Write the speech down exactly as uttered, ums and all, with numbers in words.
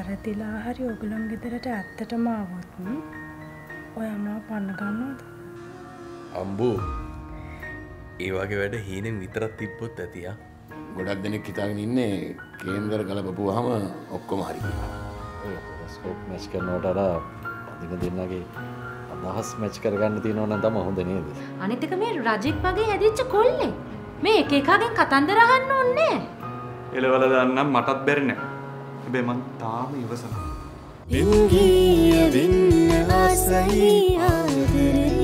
වැරදිලා හරි ඔයගොල්ලන් ගෙදරට ඇත්තටම ආවොත් ඔයා මාව පන්න ගන්නවද? අම්බෝ ඒ වගේ වැඩ හීනෙන් විතරක් තිබ්බොත් ඇති ආ. ගොඩක් දෙනෙක් හිතාගෙන ඉන්නේ කේන්දර ගලපපුවාම ඔක්කොම හරි කියලා. ඔය ස්කෝප් මැච් කරනකොට අර අදින දෙන්නගේ අදහස් මැච් කරගන්න තියෙනවා නම් තමයි හොඳ නේද? අනිත් එක මේ රජෙක් වගේ හැදිච්ච කොල්ලේ. මේ එක එකගෙන් කතන්දර අහන්න ඕනේ. එලවල දාන්නම් මටත් බැරි නෑ. හැබැයි මං තාම ඉවසනවා. වින්ගිය වින්න ආසයි ආදරේ